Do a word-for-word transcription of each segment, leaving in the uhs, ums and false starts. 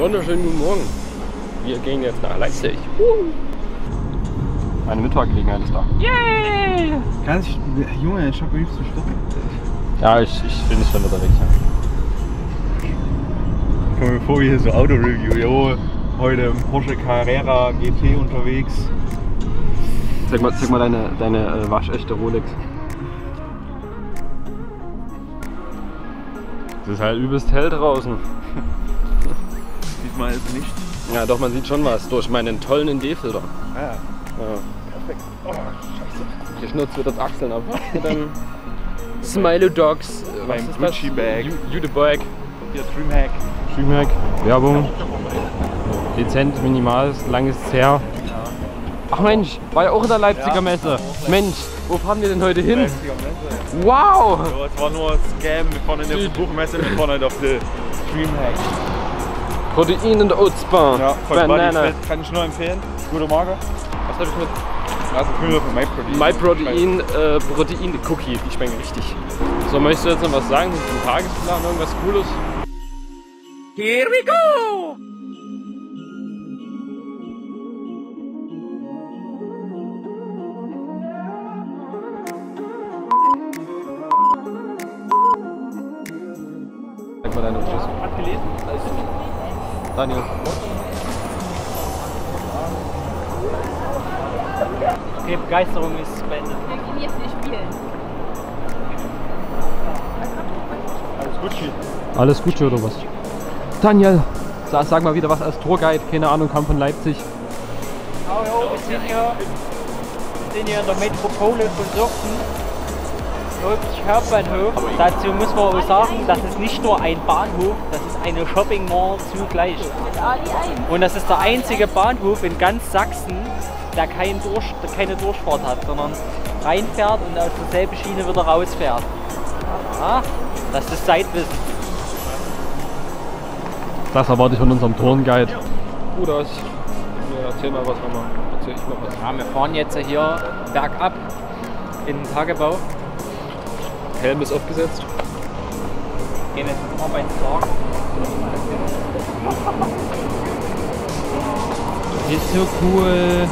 Wunderschönen guten Morgen. Wir gehen jetzt nach Leipzig. Uh. Eine Mitfahrgelegenheit ist da. Yay! Ganz, Junge, ich hab nicht zu stoppen. Ja, ich, ich bin nicht schon unterwegs. Ja. Komm mir vor wie hier so Auto-Review. Jo, heute im Porsche Carrera G T unterwegs. Zeig mal, zeig mal deine, deine äh, waschechte Rolex. Es ist halt übelst hell draußen. Sieht man jetzt nicht. Ja, doch, man sieht schon was durch meinen tollen N D-Filter. Ah, ja. Ja. Perfekt. Oh, scheiße. Ich schnurzt wieder die Achseln ab. Mit dem Smiley Dogs. Beim Gucci Bag. Jude Bag. Hier Dreamhack. Dreamhack. Werbung. Dezent, minimal, lang ist es her. Ach Mensch, war ja auch in der Leipziger ja, Messe. Mensch, wo fahren wir denn heute hin? Leipziger Messe. Wow! So, es war nur ein Scam, wir fahren in der Buchmesse, wir fahren halt auf die Dreamhack. Protein und Oatsbar. Ja, von Banana. Buddy, kann ich nur empfehlen. Gute Marke. Was habe ich mit? Also Kühler von MyProtein. MyProtein, äh, Protein Cookie, die schmecken richtig. So, möchtest du jetzt noch was sagen zum Tagesplan, irgendwas Cooles? Here we go! Sag mal deine Tschüss. Hat gelesen? Daniel. Okay, Begeisterung ist beendet. Wir gehen jetzt nicht spielen. Alles Gucci. Alles Gute oder was? Daniel, sag, sag mal wieder was als Tourguide, keine Ahnung, kam von Leipzig. Oh, jo, wir sind hier, wir sind hier in der Metropole von Sachsen. Leipzig Hauptbahnhof. Dazu muss man auch sagen, das ist nicht nur ein Bahnhof, das ist eine Shopping Mall zugleich. Und das ist der einzige Bahnhof in ganz Sachsen, der kein Durch, keine Durchfahrt hat, sondern reinfährt und auf derselben Schiene wieder rausfährt. Ja, das ist Zeitwissen. Das erwarte ich von unserem Tourenguide. Gut aus. Ja, erzähl mal was nochmal. Erzähl ich mal was. Ja, wir fahren jetzt hier bergab in den Tagebau. Helm ist aufgesetzt. Gehen jetzt mal beim Tag. Das ist so cool.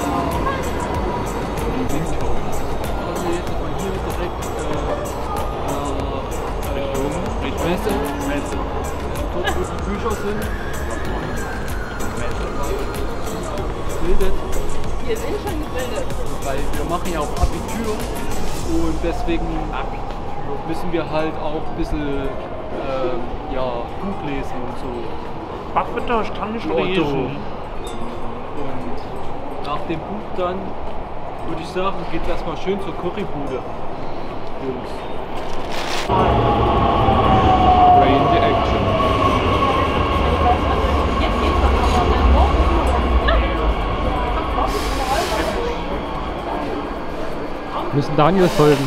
Messe. Messe. Dort, wo die Bücher sind. Gebildet. Wir sind schon gebildet. Weil wir machen ja auch Abitur und deswegen müssen wir halt auch ein bisschen ähm, ja, Buch lesen und so. Was bitte? Ich kann nicht Otto. lesen. Und nach dem Buch dann würde ich sagen, geht erstmal schön zur Currybude. Jungs. Brain the Action. Wir müssen Daniel folgen.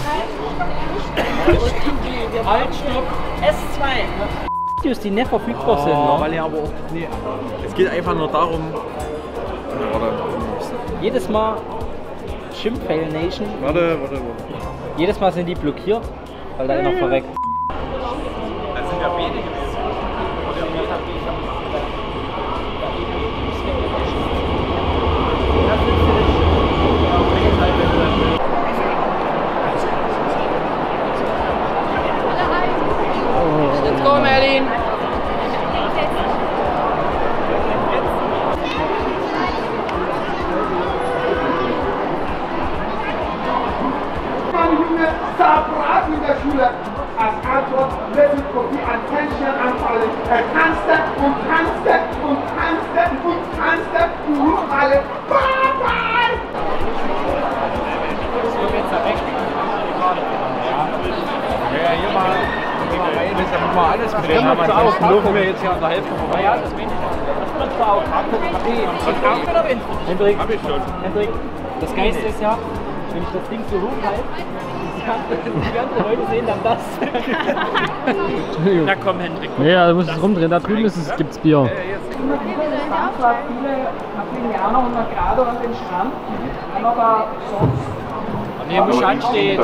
Halt, stopp! S zwei! Videos, die nicht verfügbar sind. Oh, Ne? weil ja aber auch. Nee. Es geht einfach nur darum. Warte. Jedes Mal Schimpfail Nation. Warte, warte, warte. Jedes Mal sind die blockiert, weil da einer verreckt. Das sind ja wenige. Let's go, Merlin! Sabrat in der Schule. Als Antwort wird Kopie an Tänzchen anfallen. Er tanzte und tanzte und tanzte und tanzte und ruft alle Papa! Ja, hier mal. Damit wir alles gesehen haben, ansonsten laufen wir jetzt hier an der Hälfte vorbei. Ja, das bin ich. Das kannst du auch angucken. Hendrik, Hab ich schon. Hendrik, das Geilste ist ja, wenn ich das Ding so hochhalte, die ganzen Leute sehen dann das. Entschuldigung. Na komm, Hendrik. Ja, du musst es rumdrehen. Da drüben ist es, gibt's Bier. Viele Brasilianer und Grado an den Strand. Aber sonst. Neben dem Stand steht.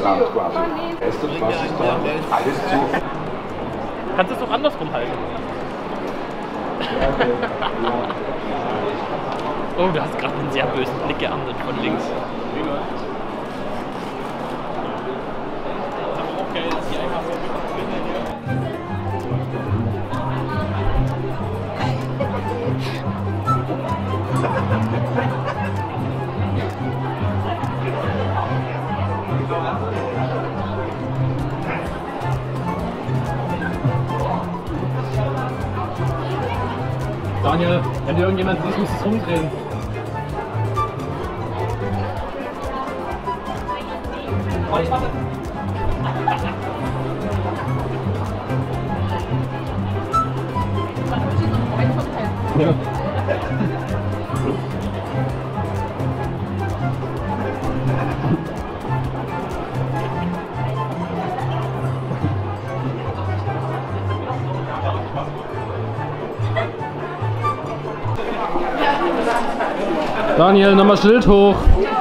Alles zu. Kannst du es doch andersrum halten? Oh, du hast gerade einen sehr bösen Blick geerntet von links. Okay, dass die einfach so Daniel, wenn dir irgendjemand sieht, musst du es rumdrehen. Ja. Daniel, nochmal Schild hoch.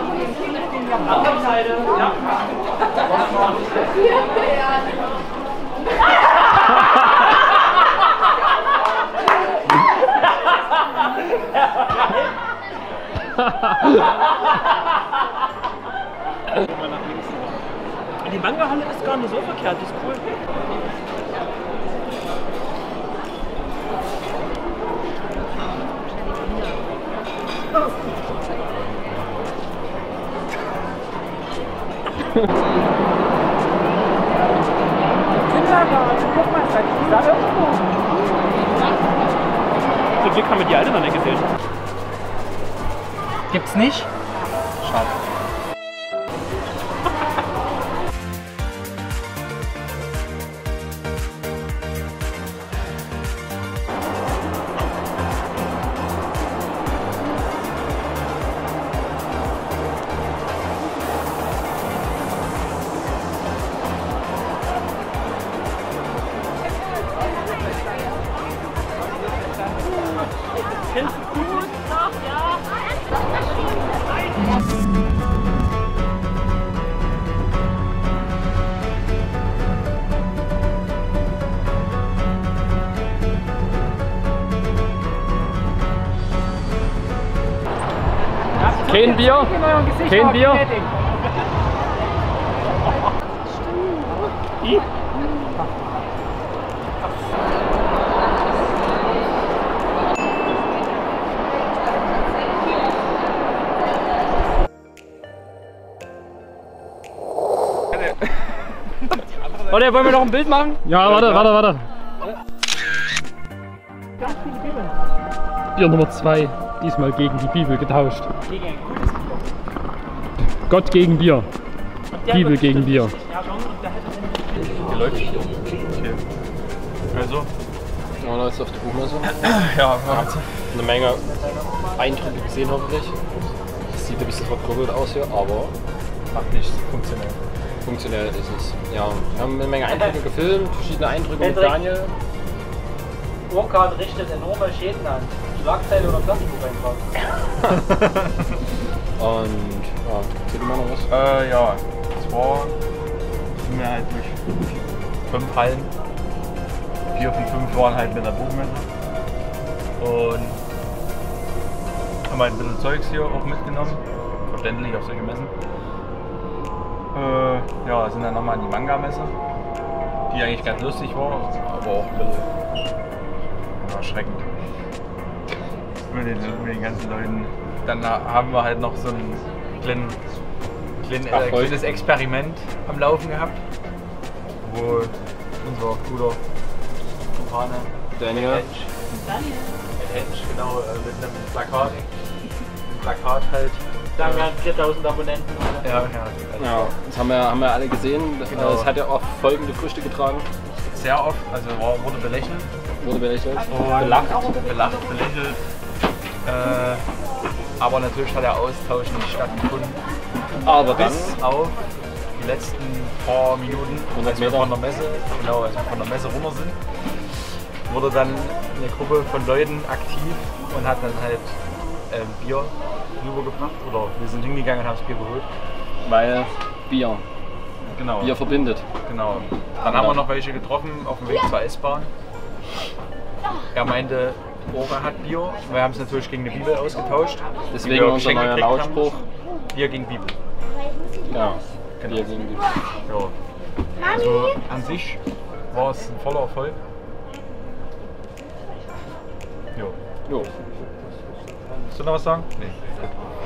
Die Manga-Halle ist gar nicht so verkehrt, die ist cool. Kindergarten, guck mal, seit dieser irgendwo. Zum Glück haben wir die alle noch nicht gesehen. Gibt's nicht? Schade. Kein Bier? Kein Bier? Oder wollen wir noch ein Bild machen? Ja, warte, warte, warte. Bier Nummer zwei. Diesmal gegen die Bibel getauscht. Gott gegen Bier. Bibel gegen Bier. Läuft. Okay. Also? Ja, da ist auf die Buchmesse. Ja, Eine Menge Eindrücke gesehen hoffentlich. Das sieht ein bisschen verkrüppelt aus hier, aber macht nichts, funktionell. funktionell ist es. Ja, wir haben eine Menge Eindrücke gefilmt, verschiedene Eindrücke mit Hendrik. Daniel. Urquhart richtet enorme Schäden an. Schlagzeile oder Plastikbuch einfach. Und ja, erzähl mal noch was. Äh, ja, zwar sind wir halt durch fünf Hallen. Vier von fünf waren halt mit der Buchmesse. Und haben halt ein bisschen Zeugs hier auch mitgenommen. Verständlich auf solche Messen. Äh, ja, sind dann nochmal an die Manga-Messe. Die eigentlich ganz lustig war, aber auch ein bisschen erschreckend. Mit den, mit den ganzen Leuten. Dann haben wir halt noch so ein kleinen, kleinen, äh, kleines Experiment am Laufen gehabt, wo unser guter Kumpane Daniel. Hensch, Hensch, genau, äh, mit einem Plakat, ein Plakat halt. Da haben wir viertausend Abonnenten. Ja, ja. Ja, das haben wir, haben wir alle gesehen. Genau. Es hat ja auch folgende Früchte getragen. Sehr oft, also war, wurde belächelt. Wurde belächelt. Und Belacht. Belacht, belächelt. Äh, aber natürlich hat der Austausch nicht stattgefunden. Aber dann, Bis auf die letzten paar Minuten, als wir Meter. von der Messe, genau, als wir von der Messe runter sind, wurde dann eine Gruppe von Leuten aktiv und hat dann halt äh, Bier rübergebracht. Oder wir sind hingegangen und haben das Bier geholt. weil Bier. Genau. Bier verbindet. Genau. Dann haben wir noch welche getroffen auf dem Weg zur S-Bahn. Er meinte, Ora hat Bier. Wir haben es natürlich gegen eine Bibel ausgetauscht. Deswegen Die wir unser geschenkt neuer gekriegt haben. Lautspruch. Bier gegen Bibel. Ja, Genau. Bier gegen die. Ja. Also an sich war es ein voller Erfolg. Jo. Jo. Willst du noch was sagen? Nee.